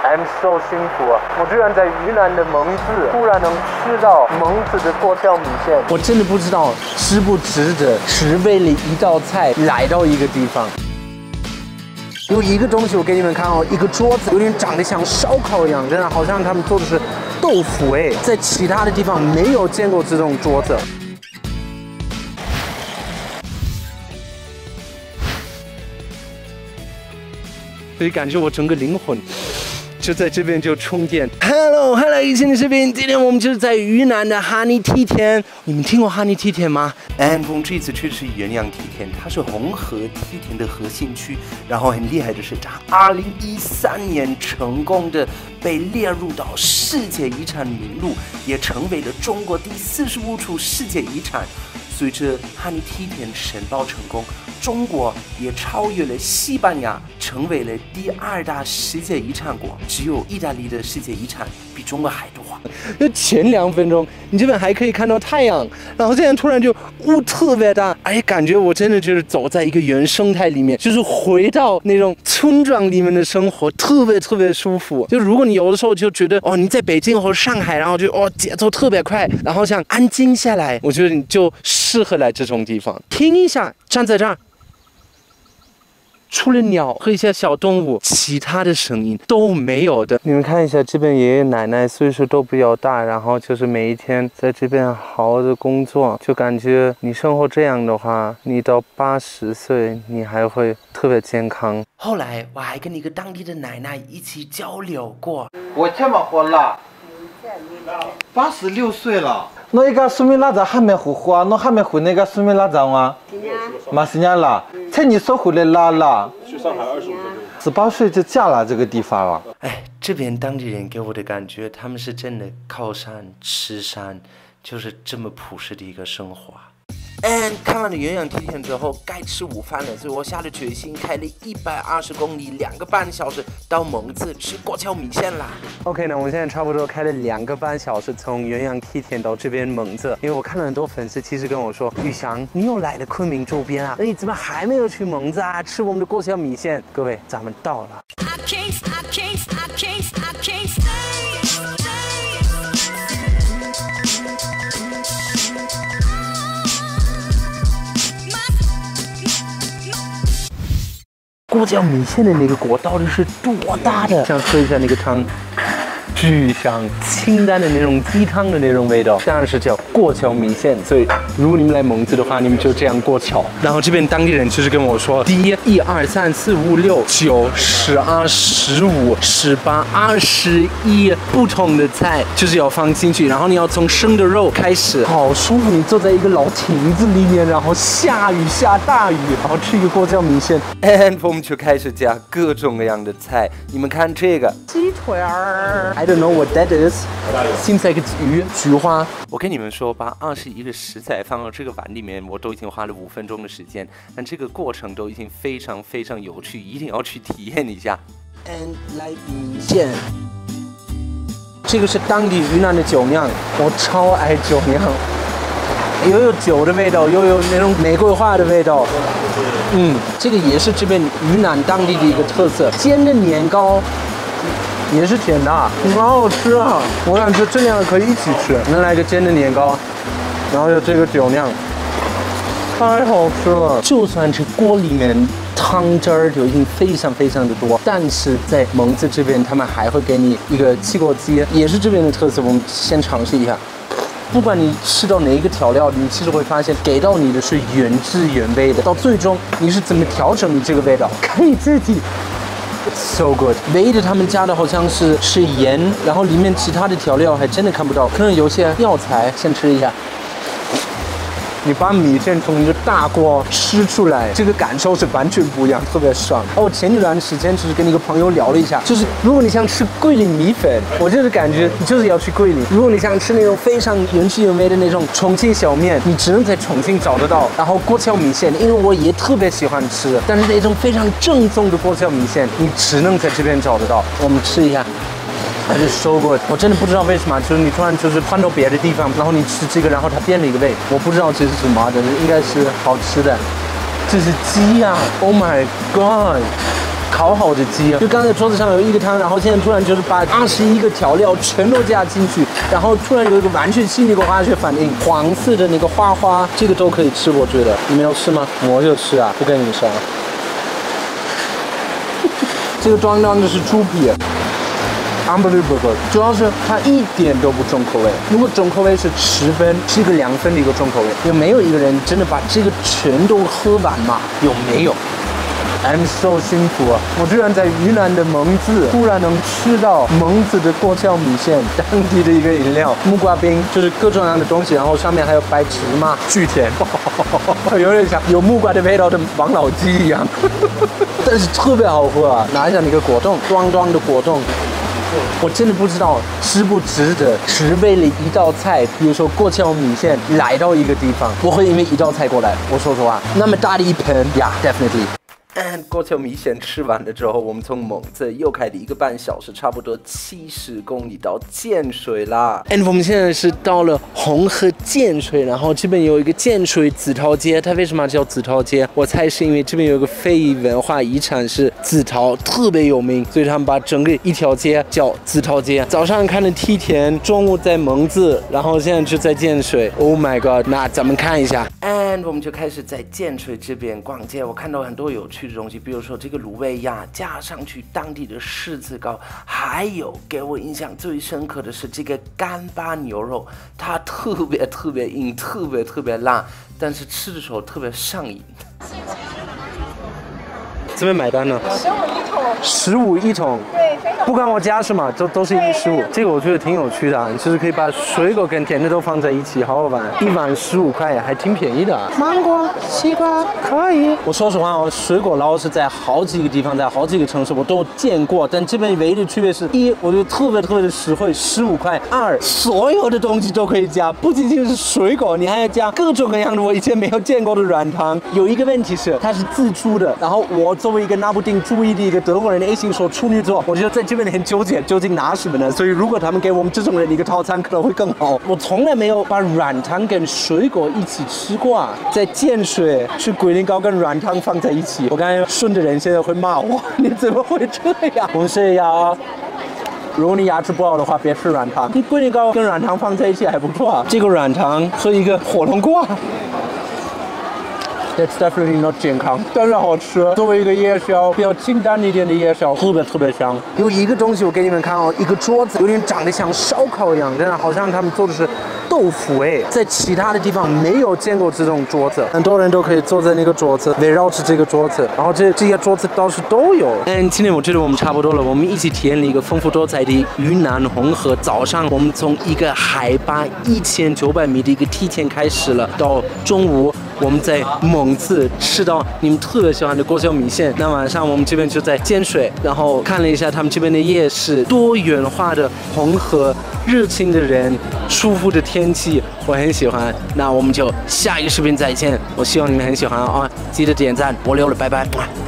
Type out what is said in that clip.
I'm so 幸福啊！我居然在云南的蒙自突然能吃到蒙自的过桥米线，我真的不知道值不值得，只为了一道菜来到一个地方。有一个东西我给你们看哦，一个桌子有点长得像烧烤一样，真的好像他们做的是豆腐哎，在其他的地方没有见过这种桌子。所以感觉我整个灵魂就在这边就充电。Hello， 一新的视频，今天我们就是在云南的哈尼梯田。你们听过哈尼梯田吗？我们这次去的是元阳梯田，它是红河梯田的核心区。然后很厉害的是，它2013年成功的被列入到世界遗产名录，也成为了中国第45处世界遗产。随着哈尼梯田申报成功，中国也超越了西班牙，成为了第2大世界遗产国。只有意大利的世界遗产比中国还多。就前2分钟，你这边还可以看到太阳，然后现在突然就雾特别大，哎，感觉我真的就是走在一个原生态里面，就是回到那种村庄里面的生活，特别舒服。就如果你有的时候就觉得哦，你在北京或者上海，然后就节奏特别快，然后想安静下来，我觉得你就适合来这种地方，听一下，站在这儿。除了鸟和一些小动物，其他的声音都没有的。你们看一下，这边爷爷奶奶岁数都比较大，然后就是每一天在这边好好的工作，就感觉你生活这样的话，你到80岁你还会特别健康。后来我还跟一个当地的奶奶一起交流过。 我这么活了，86岁了。那一个苏米拉扎还没回啊？那还没回那个苏米拉扎吗？马西年了，才你说回来了。 去上海25分钟。 18岁就嫁了这个地方了。 哎，这边当地人给我的感觉，他们是真的靠山吃山，就是这么朴实的一个生活。看完了元阳梯田之后，该吃午饭了，所以我下了决心，开了120公里，2个半小时到蒙自吃过桥米线啦。OK 呢，我们现在差不多开了2个半小时，从元阳梯田到这边蒙自。因为我看了很多粉丝，其实跟我说，宇翔，你又来了昆明周边啊，那你怎么还没有去蒙自啊？吃我们的过桥米线？各位，咱们到了。过桥米线的那个锅到底是多大的？想喝一下那个汤，巨香，清淡的那种鸡汤的那种味道，当然是叫过桥米线。所以如果你们来蒙自的话，你们就这样过桥。然后这边当地人就是跟我说，第一1、2、3、4、5、6、9、12、15、18、21不同的菜就是要放进去，然后你要从生的肉开始，好舒服。你坐在一个老亭子里面，然后下雨下大雨，然后吃一个过桥米线，我们就开始加各种各样的菜。你们看这个鸡腿儿。I don't know what that is. Seems like it's 鱼，菊花。我跟你们说，把21个食材放到这个碗里面，我都已经花了5分钟的时间，但这个过程都已经非常有趣，一定要去体验一下。来米线，这个是当地云南的酒酿，我超爱酒酿，又有酒的味道，又有那种玫瑰花的味道。这个也是这边云南当地的一个特色，煎的年糕。也是甜的，好好吃啊！我想吃这两个可以一起吃。能来个煎的年糕，然后有这个酒酿，太好吃了。就算是锅里面汤汁儿就已经非常的多，但是在蒙自这边，他们还会给你一个汽锅鸡，也是这边的特色。我们先尝试一下。不管你吃到哪一个调料，你其实会发现给到你的是原汁原味的。到最终你是怎么调整你这个味道，可以自己。So good， 唯一的他们加的好像是盐，然后里面其他的调料还真的看不到，可能有些药材。先吃一下，你把米线从一个大锅吃出来，这个感受是完全不一样，特别爽。我前一段时间就是跟一个朋友聊了一下，就是如果你想吃桂林米粉，我就是感觉你就是要去桂林。如果你想吃那种非常原汁原味的那种重庆小面，你只能在重庆找得到。然后过桥米线，因为我也特别喜欢吃，但是那种非常正宗的过桥米线，你只能在这边找得到。我们吃一下。还是收过，我真的不知道为什么，就是你突然就是换到别的地方，然后你吃这个，然后它变了一个味，我不知道这是什么，但是应该是好吃的。这是鸡呀 ！Oh my god！ 烤好的鸡，就刚才桌子上有一个汤，然后现在突然就是把21个调料全都加进去，然后突然有一个完全新的一个化学反应，黄色的那个花，这个都可以吃，我觉得。你们要吃吗？我就吃啊，不跟你们吃啊。这个装的是猪皮。Unbelievable， 主要是它一点都不重口味。如果重口味是10分，是一个2分的一个重口味。有没有一个人真的把这个全都喝完吗？有没有？I'm so 幸福啊！我居然在云南的蒙自，突然能吃到蒙自的过桥米线，当地的一个饮料，木瓜冰，就是各种各样的东西，然后上面还有白芝麻，巨甜，有点像有木瓜的味道的王老吉一样，但是特别好喝啊！拿一下那个果冻，装的果冻。我真的不知道值不值得，只为了一道菜，比如说过桥米线，来到一个地方，不会因为一道菜过来。我说实话，那么大的一盆呀 ，definitely。过桥米线吃完了之后，我们从蒙自又开了1个半小时，差不多70公里到建水啦。我们现在是到了红河建水，然后这边有一个建水紫桃街，它为什么叫紫桃街？我猜是因为这边有个非遗文化遗产是紫桃，特别有名，所以他们把整个一条街叫紫桃街。早上看了梯田，中午在蒙自，然后现在就在建水。Oh my god！ 那咱们看一下。我们就开始在建水这边逛街，我看到很多有趣的东西，比如说这个卤味鸭，加上去当地的柿子糕，还有给我印象最深刻的是这个干巴牛肉，它特别硬，特别辣，但是吃的时候特别上瘾。这边买单呢？15一桶，对，不管我加什么，都是15。这个我觉得挺有趣的，就是可以把水果跟甜的都放在一起，好好玩。一碗15块，还挺便宜的。芒果、西瓜可以。我说实话，我水果捞是在好几个地方，在好几个城市我都见过，但这边唯一的区别是：一，我觉得特别的实惠，15块；二，所有的东西都可以加，不仅仅是水果，你还要加各种各样的我以前没有见过的软糖。有一个问题是，它是自助的，然后我作为一个拿不定主意的一个德国人的 A 型说处女座，我觉得在这边很纠结，究竟拿什么呢？所以如果他们给我们这种人一个套餐，可能会更好。我从来没有把软糖跟水果一起吃过啊，在建水吃龟苓膏跟软糖放在一起，我刚才顺的人现在会骂我，你怎么会这样？我们试一下啊。如果你牙齿不好的话，别吃软糖。你龟苓膏跟软糖放在一起还不错啊。这个软糖和一个火龙果。That's definitely not 健康，但是好吃。作为一个夜宵，比较清淡一点的夜宵，特别香。有一个东西我给你们看哦，一个桌子，有点长得像烧烤一样，真的好像他们做的是豆腐哎，在其他的地方没有见过这种桌子，很多人都可以坐在那个桌子，围绕着这个桌子，然后这些桌子倒是都有。今天我觉得我们差不多了，我们一起体验了一个丰富多彩的云南红河。早上我们从一个海拔1900米的一个梯田开始了，到中午我们在蒙自吃到你们特别喜欢的过桥米线。那晚上我们这边就在建水，然后看了一下他们这边的夜市，多元化的红河，热情的人，舒服的天气，我很喜欢。那我们就下一个视频再见，我希望你们很喜欢啊！记得点赞，我溜了，拜拜。